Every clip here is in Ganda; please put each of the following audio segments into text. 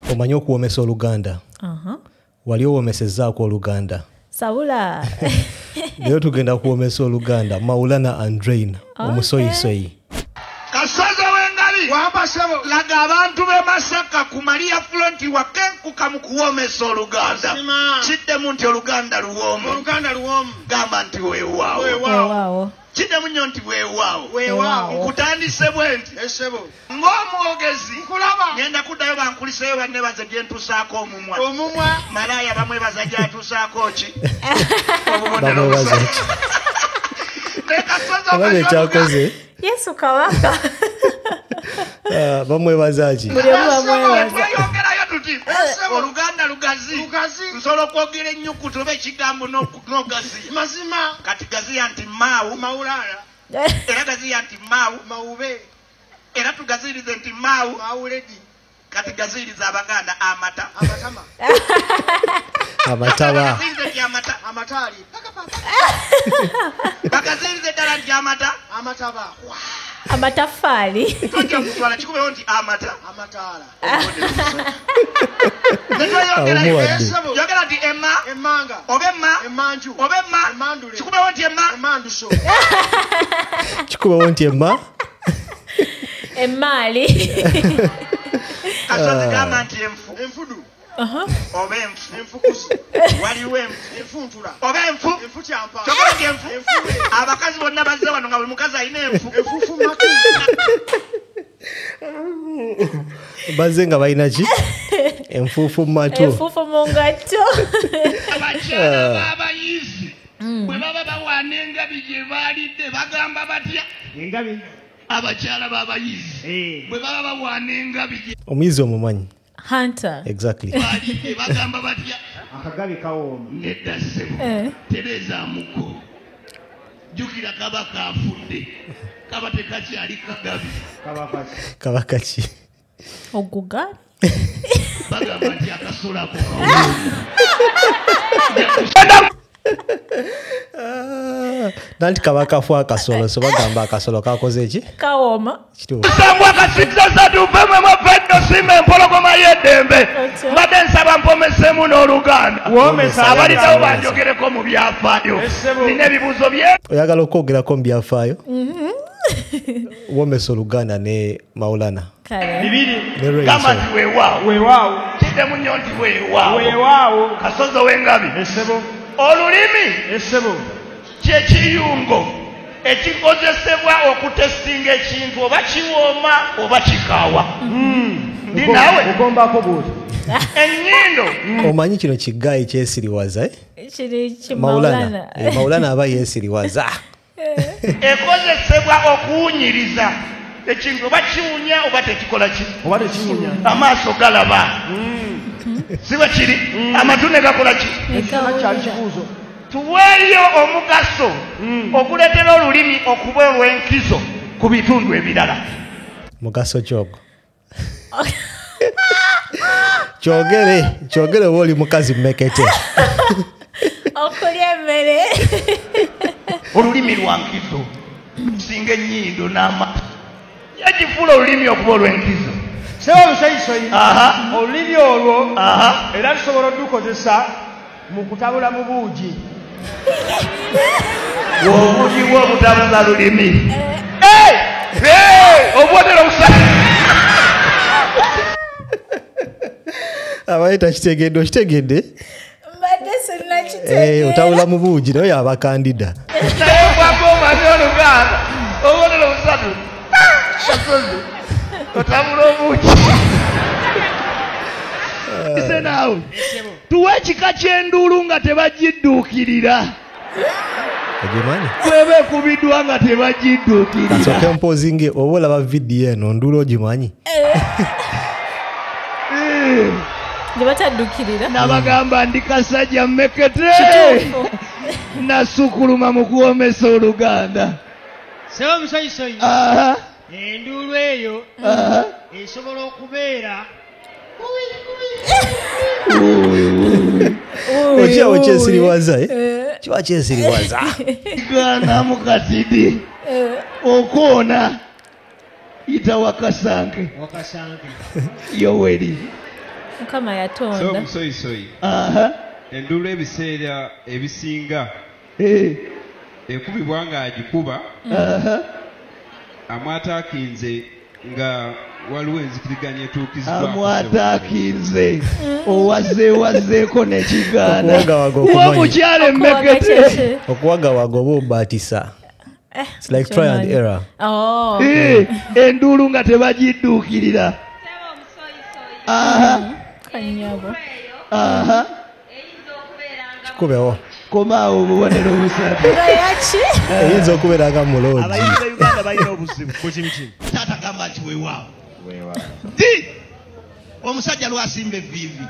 Omanyi okuwomesa Oluganda. Wali owomesezzaako Oluganda. Sabula. Leo tugenda kuwomesa Oluganda. Maulana and Reign. Soyi Soyi. Kasozo wengali. Wamba sebo. Laga abantu be Masaka ku Maria Front wakenkuka mu kuwomesa Oluganda. Kidde mu nti Oluganda luwomo. Oluganda luwomo. Gamba nti weewaawo. Weewaawo. Kidde mu nti weewaawo. Weewaawo. Nkutandise bwenti. Esebo. Ng'omwogezi. Kulaba. Ngenda kuddayo bankuliseyo bannebaze bye ntusaako omumwa. Omumwa. Malaya bamwebaza gy'atusaako ki? Bamwebaza ki? Abane kyakoze. Yesu kabaka. Bamwebaza ki? Tweyongerayo tuti Oluganda lugazi. Nsobola okwogera ennyukutu oba ekigambo n'ogazi. Mazima. Kati gaziya nti maawu. Maulana. Era gaziya nti maawu. Mawube. Era tugazirize nti maawu. Mawuledi. Kati gaziriza Abaganda amata. Amatama. Amataba. Gazirize nti amata. Amatali. Bagazirize ddala nti amata. Amataba. Amatafali. Tojja kutwala kikubeho nti amata. Amataala. Yogera nti emma. Emmanga. Obemma. Emmanju. Obemma. Emmandule. Kikubeho nti emma. Emmanduso. Kikubeho nti emma. Emmali. Kasozi gamba nti enfu. Enfudu. Oba enfu. Enfukuzi. Waliwo enfu. Enfuntula. Oba enfu. Enfu kyampa. Kyogera nti enfu. Abakazi bonna bazze wano nga buli mukazi alina enfu. Enfufu matu. Bazze nga balina ki? Enfuufu mu matu. Enfuufu mu ngatto. Abakyala b'abayizi bwe baba bawaana engabi gye baalidde bagamba batya? Engabi. Abakyala b'abayizi bwe baba bawaana engabi gye. Omuyizi omumanyi. Hunter. Exactly. Baalidde bagamba batya? Akagabi kawooma. Nedda ssebo. Tereezaamuko. Jjukira Kabaka afudde. Kaba tekakyali kagabi. Kabaka ki? Oguga. Bagamba nti akasolo ako Nanti Kabaka afuwa akasolo so bagamba akasolo kakoze ki? Kawooma. Sangwa akasikiza satu uvemwe mwafeddo sime empologoma y'eddembe. Mbadde nsaba mpomesemu n'Oluganda. Abalinawo banjogereko mu byafaayo. Nina ebibuuzo bye. Oyagala okwogerako mu byafaayo? Womesa Oluganda ne Maulana. Bibiri. Gamba nti weewaawo. Weewaawo. Kiddemu nnyo nti weewaawo. Weewaawo. Kasozo w'engabi. Essebo. Olulimi. Essebo. Kyekiyungo ekikozesebwa okutestinga ekintu oba kiwooma oba kikaawa. Ndi naawe. Ogombako bwoti. Ennyindo. Omanyi kino kigayi kyesiriwaza Kiri Maulana. Maulana aba yeesiriwaza. Ekozesebwa okuwunyiriza ekintu oba kiwunya oba tekikola ki? Oba tekiwunya. Amaaso galaba. Siba kiri? Amatu ne gakola ki? Kyali kibuuzo. Tuweeyo omugaso okuleetera olulimi okuba olw'enkizo ku bitundu ebirala. Mugaso kyogo. Kyogere oba oli mukazi mmekete. Okulya emmere. Olulimi lwa nkizo. Singa ennyindo n'amatu. Yagifuula olulimi okuba olw'enkizo. Sebo Soyi Soyi. Olulimi olwo era lusobola odukozesa mu kutabula mu buugi. Obuugi bw'obutabuza lulimi. Obwotero busatu. Abayita kitegedde okitegedde? Mbadde sinnakitegeera. Otabula mu buugi naye yaba kandida. Naye bw'aba omanyi Oluganda obwotero busatu. Kasozi otabula obuugi. Ise naawe tuwe ekika ky'enduulu nga tebagidduukirira. Ogimanyi? Kweba ekubiddwa nga tebagidduukirira. Kasooka empozinge oba olaba vidiyo eno nduulu ogimanyi? Gye bataddukirira. Nabagamba ndi kasajja mmekete. Nasukuluma mu kuwomesa Oluganda. Sebo Soyi Soyi. Enduulu eyo esobola okubeera Okiyawo kyesiriwaza kiba kyesiriwaza. Gana mukatidi okoona ita wakasange. Yoweri. Mukama yatonda. Soyi Soyi. Endulu ebiseera ebisinga ekubibwa ng'agikuba amwataakinze nga waliwo enzikiriganya etuukizibwa. Amwataakinze owazeewazeeko nekigaana Okuwaga emmekete okuwaga wago oba obatisa. It's like try and error. Oh. Endulu nga tebagidduukirira. Kanyabo. Kikubewo. Komaawo obubonero obusatu. Yaki? Eyinza okubeera nga muloogi. Abayimba Uganda balina obuzibu ku kimu kimu. Taata gamba nti weewaawo. Omusajja lwasimba evviivi.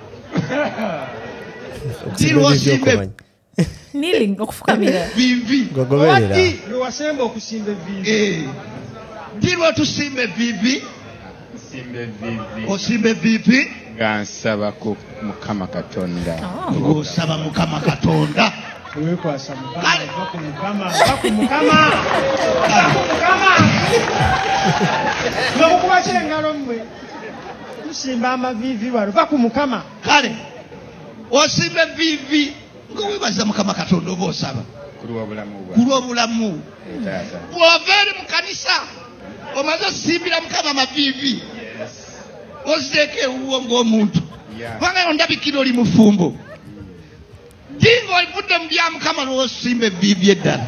Kneeling okufukamira. Viivi. Gogoberera. Lwewasemba okusimba evviivi. Ddi lwetusimba evviivi. Osimba evviivi. Nga nsaba ku Mukama Katonda. Ng'osaba Mukama Katonda. Weekwasa Mukama. Nokukuba kyengalo mmwe. Tusimba amaviivi wano va ku Mukama. Kale osimba evviivi ng'oweebaza Mukama Katonda oba osaba. Kulw'obulamu. Bw'ova eri mu kanisa omaze osimbira Mukama amaviivi. Oziteeka ewuwo ng'omuntu. Kubanga ondabikira oli mufumbo. Ddi ng'olivudde mu bya Mukama n'osimba evviivi eddala.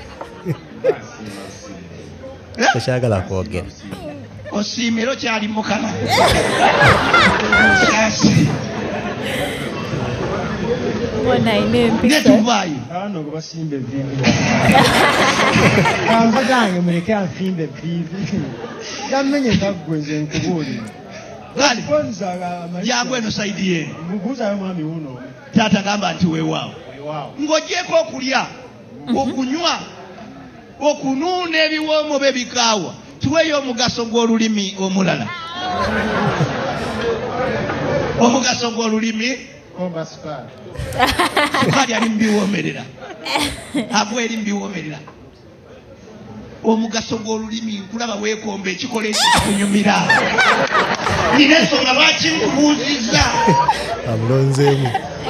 Tokyagala kwogera. Osiima era okyali mu Mukama. Kyasi. Bona ine empisa. Netuvaayo. Ano gwe basimba evviivi. Kanva gange muleke ansimba evviivi. Gamenye gaggwe nze nkubuulira. Kale jangwe eno saidi ye. Mubuuzayo mwami wuno. Taata gamba nti weewaawo. Ng'ogyeko okulya, okunywa, okunuuna ebiwoomo b'ebikaawa. Tuweeyo omugaso gw'olulimi omulala. Omugaso gw'olulimi. Komba sukaali. Sukaali ali mu biwoomerera. Agwa eri mu biwoomerera. Omugaso gw'olulimi nkulaba weekomba ekikola ekikunyumira. Nina ensonga lwaki nkubuuzizza. Amulonzeemu.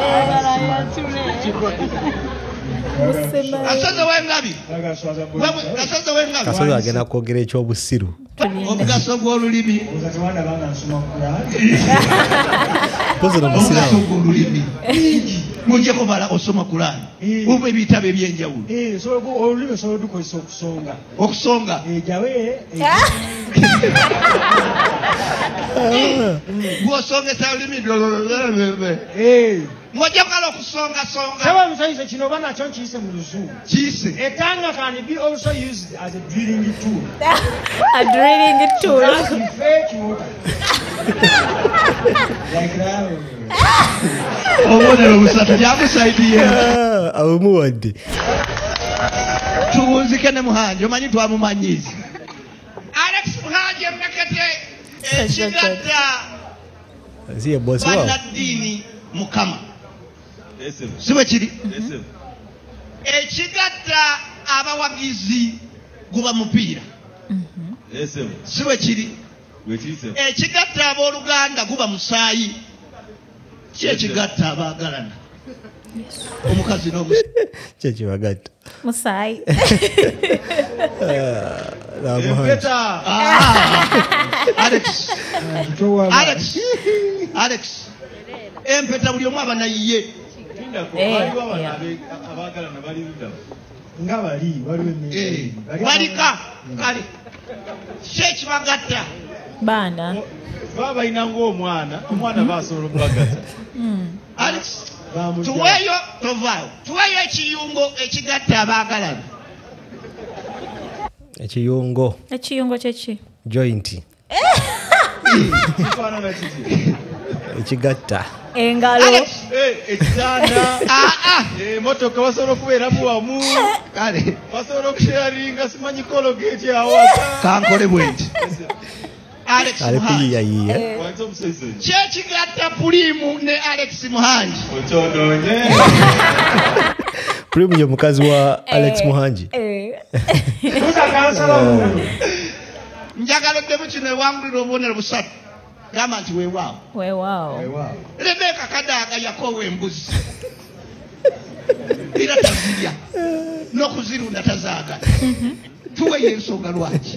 Kasozi w'engabi. Kasozi w'engabi. Kasozi agenda kwogera ekyobusiru. Omugaso gw'olulimi. Omugaso gw'olulimi. Mujjeko bala osoma Kurani. Oba ebitabo eby'enjawulo. Olulimi osobola odukozesa okusonga. Okusonga. Gw'osongesa olulimi. Mwojja kukala okusongasonga. Saba omusanyusa kino oba nakyo nkiyise mu Luzungu. Kiyise. Etanga can be also used as a drilling tool. A drilling tool. You fetch water. Like that. Obubonero busatu gyakusaidiye. Abumuwadde. Tuwunzike ne Muhanji omanyi twamumanyizi. Alex Muhanji emmekete ekigatta Ziye bosi wao. bannaddiini Mukama. Si bwe kiri. Ekigatta abawagizi guba mupiira. Si bwe kiri. Ekigatta abooluganda guba musaayi. Ki ekigatta abaagalana. Omukazi n'omusi. Kyekibagatta. Musaayi. Alex. Empeta buli omu aba nayiye. Nga bali waliwo emmere. Balika kale. Ki ekibagatta. Baana. Baba balina ng'omwana baasobola okubagatta. Alex. Tuweeyo tovaayo. Tuweeyo ekiyungo ekigatta abaagalana. Ekiyungo. Ekiyungo kyeki? Joint. Kifaanana kiti. Ekigatta. Engalo. Ekitanda. Emotoka basobola okubeeramu wamu. Kale. Basobola okusharinga simanyi kologeti awaka. Kankole bwenti. Alex Muhanji. Yiye. Kyekigatta Pulimu ne Alex Muhanji. Okyononye. Pulimu ye mukazi wa Alex Muhanji. Njagala oddemu kino ewangulira obubonero busatu. gamba nti weewaawo Weewaawo. Rebeka Kadaga yakoowa embuzi era tazirya n'okuzirunda tazaagala tuweyo ensonga lwaki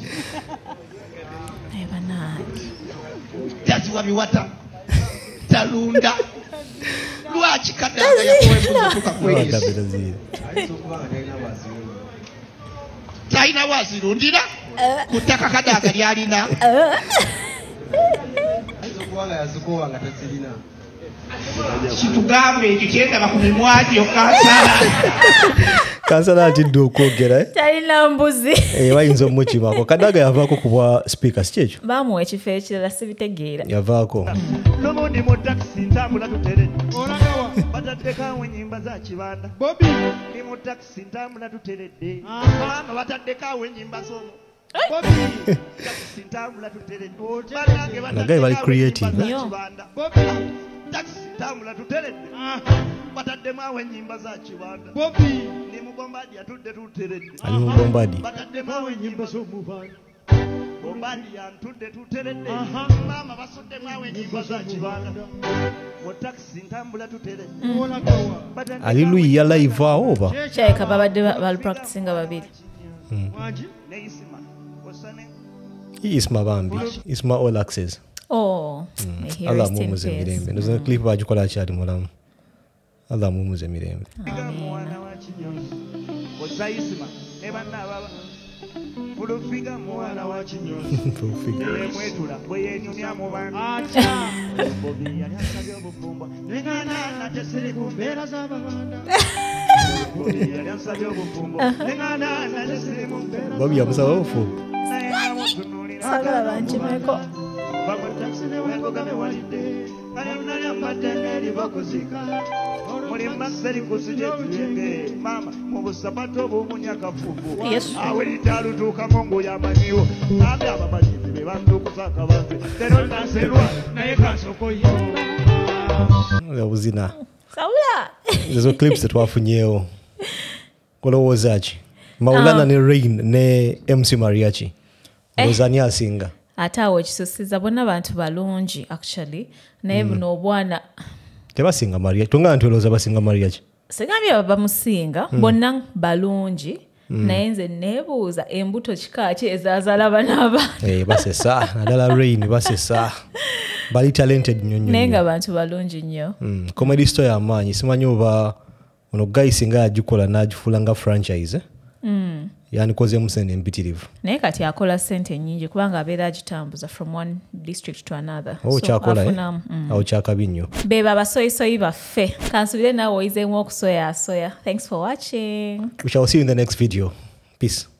taziwa biwata talunda lwaki Kadaga yakoowa embuzi tukakweyisa talina wazirundira ku ttaka Kadaga lyalina kitugambe ekyo kyetaba ku mimwa gyo kansala atidde okwogera Talina mbuzi. bayinza omukimako Kadaga yavaako kubwa speaker si kyekyo Bamuwa ekifo ekirala sibitegeera. yavaako Nobundi mu taxi ntambula tuteredde. Olagawa bataddeko ennyimba za kibanda. Bobby ni mu taxi ntambula tuteredde. Mama bataddeko ennyimba z'omu. Bobby taxi ntambula tuteredde. Banange Nagaye bali creative. Bobby taxi ntambula tuteredde. Bataddemu ennyimba za kibanda. Bobby ni mu bombadi atudde tuteredde. ali mu bombadi Bataddemu ennyimba z'omubanda. Bombadi yantudde tuteredde. Mama basuddemu ennyimba za kibanda. Mu taxi ntambula tuteredde. Olagawa ali luyi ya live awo oba Kyaleka babadde bali practicing babiri. ne Isima osane isma bambi isma all access Oh, may he Allah rest in mumuze peace. mirembe ndoza clip bagikola akyali mulamu Allah mumuze mirembe mwana wa kinyonyi osa Isima ne banna ababa Fulufiga mwana wa kinyonyi mwetula bwe yenyumya mu bantu Bobby yali asabye obufumbo nengana natesiri ku mbeera z'ababanda Bobby yali asabye obufumbo nengana natesiri mu mbeera Bobby yamusaba ofu naye namutunuulira Sagala bankimeko. bamutakisi ne wenkogame walidde alunali amadde ng'eribakuzika muli maseri kusije tujenge mama mu busabato bw'omunyakafubu Yesu. awe litalutuukamo ng'oyamanyiwo ate abamanyizi be bantukuza akabanze lero naserwa naye kansokoyo yabuzina Sawula. ezo clips tetwafunyeewo kolowooza ki Maulana and Reign ne MC Mariachi ozani asinga Ate awo ekisusiza bonna bantu balungi actually. Naye buno obwana tebasinga Mariachi tonga ntolooza basinga Mariachi sigambye bamusinga bonna balungi. Naye nze neebuuza embuto kika ki ezaazaala banaaba. basesa naddala Reign basesa bali talented nnyo Naye nga nnyo bantu balungi nnyo. comedy store y'amaanyi simanyi oba ono guy singa yagikola n'agifuula nga franchise yandikozeemu sente empitirivu Naye kati akola ssente nnyingi kubanga abeera agitambuza from one district to another. kyakola afunamu. awo kyakabi nnyo Beba abasoyisoyi baffe kansubire naawe oyizeemu okusoya asoya. Thanks for watching. we shall see you in the next video peace